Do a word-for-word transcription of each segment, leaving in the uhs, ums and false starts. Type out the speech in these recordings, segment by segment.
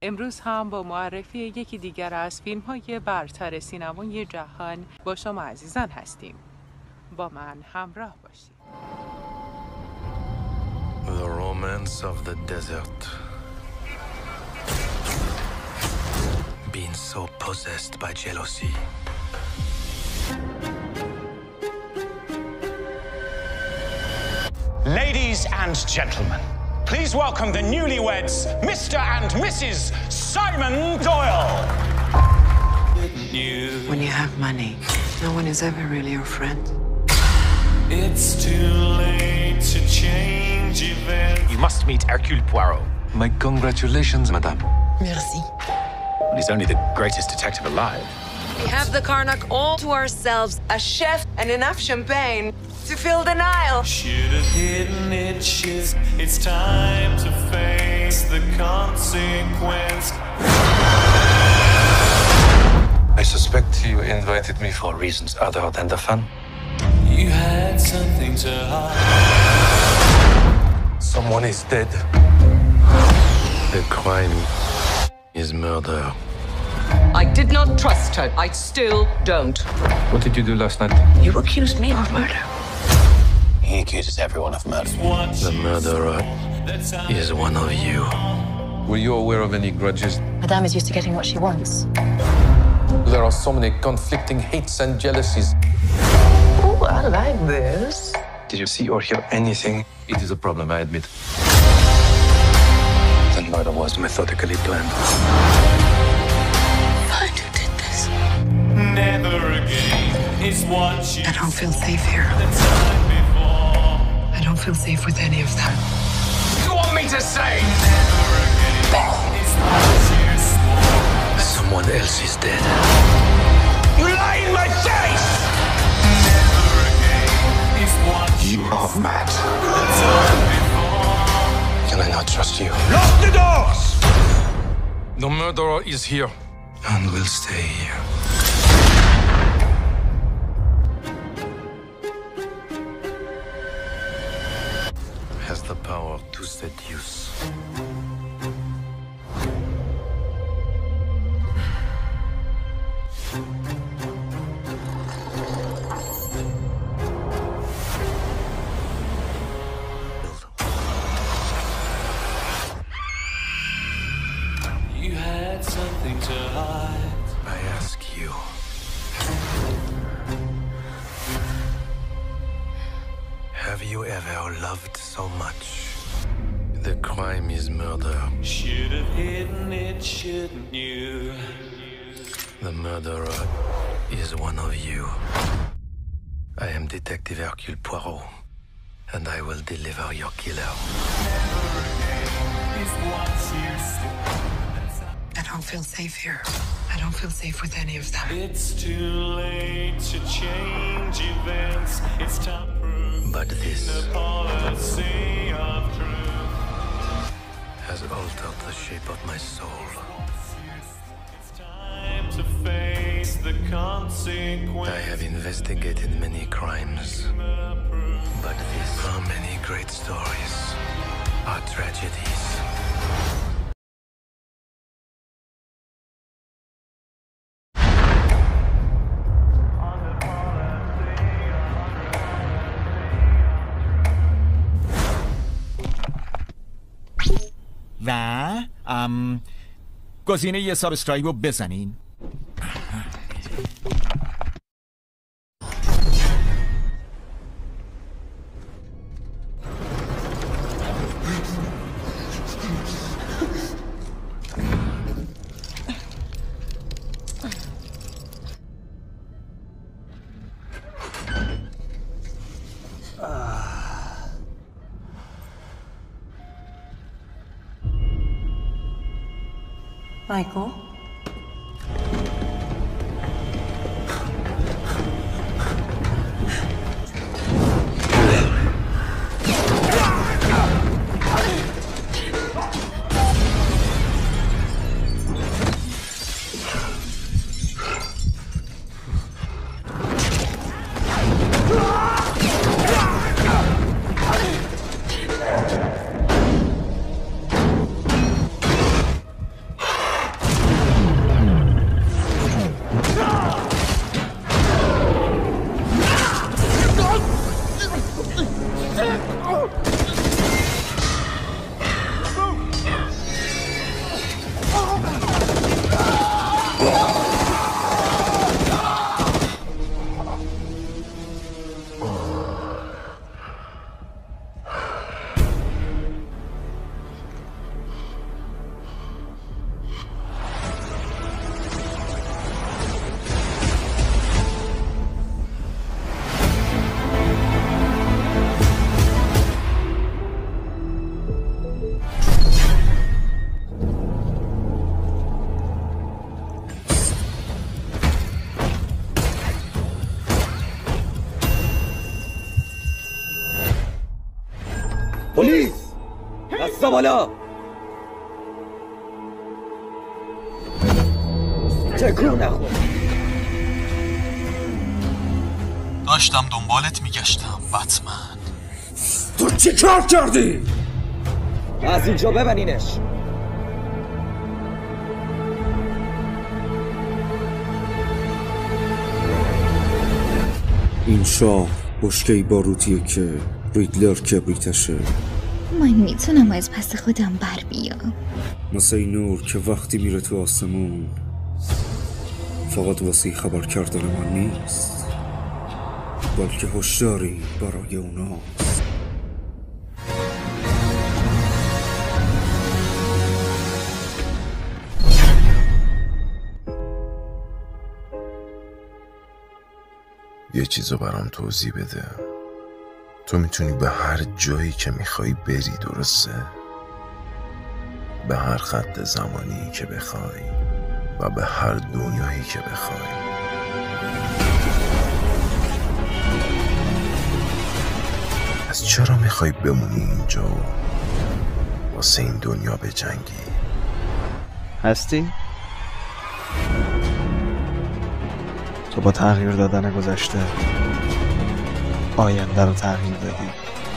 امروز هم با معرفی یکی دیگر از فیلم‌های برتر سینمای جهان با شما عزیزان هستیم. با من همراه باشید. The romance of the desert. Being so possessed by jealousy. Ladies and gentlemen, please welcome the newlyweds, Mister and Missus Simon Doyle. When you have money, no one is ever really your friend. It's too late to change events. You must meet Hercule Poirot. My congratulations, madame. Merci. He's only the greatest detective alive. We have the Karnak all to ourselves, a chef and enough champagne to fill the Nile. Should have hidden it, shiz. It's time to face the consequence. I suspect you invited me for reasons other than the fun. You had something to hide. Someone is dead. The crime is murder. I did not trust her. I still don't. What did you do last night? You accused me of murder. He accuses everyone of murder. What The murderer is one of you. Were you aware of any grudges? Madame is used to getting what she wants. There are so many conflicting hates and jealousies. Oh, I like this. Did you see or hear anything? It is a problem, I admit. The murder was methodically planned. Find who did this. never again is what you I don't feel safe here. the time before. I don't feel safe with any of them. You want me to say? Never again is what you swore. Someone else is dead. You lie in my face! Never again is what You are mad. the time before. Can I not trust you? Lock the doors! The murderer is here. And will stay here. Has the power to seduce. You had something to hide. I ask you. Have you ever loved so much? The crime is murder. Should have hidden it, shouldn't you? The murderer is one of you. I am Detective Hercule Poirot, and I will deliver your killer. Is what you swore. I don't feel safe here. I don't feel safe with any of them. It's too late to change events. It's time to prove But this the policy of truth. has altered the shape of my soul. It's time to face the consequence. I have investigated many crimes, but these are many great stories, are tragedies. و ام گزینه یه سابسکرایب رو بزنین. Michael? پلیس! دستا بالا! تکون نخور. داشتم دنبالت میگشتم بتمن. تو چی کار کردی؟ از اینجا ببرینش. این شاه بشکه‌ای باروتیه که ریدلر کبریتشه. من میتونم از پس خودم بر بیام. مثل این نور که وقتی میره تو آسمون فقط واسه خبر کردن من نیست، بلکه هشداری برای اوناست. یه چیزو برام توضیح بده. تو میتونی به هر جایی که میخوای بری، درسته؟ به هر خط زمانی که بخوای و به هر دنیایی که بخوای. از چرا میخوای بمونی اینجا و واسه این دنیا بجنگی؟ هستی؟ تو با تغییر دادن گذشته آینده رو تغییر دادی.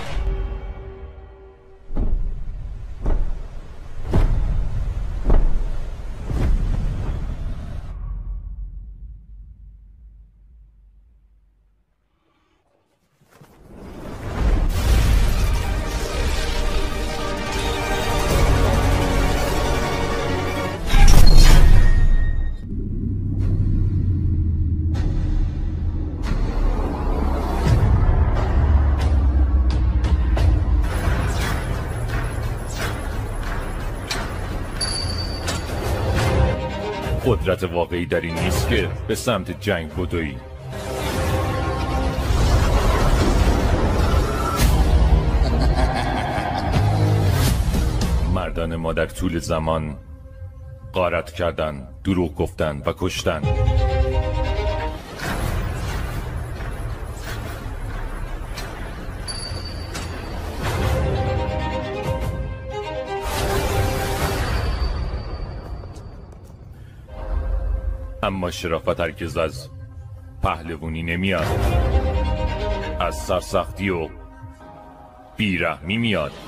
قدرت واقعی در این نیست که به سمت جنگ بدوی. مردان ما در طول زمان غارت کردن، دروغ گفتن و کشتن. اما شرافت هرگز از پهلوانی نمیاد، از سرسختی و بیرحمی میاد.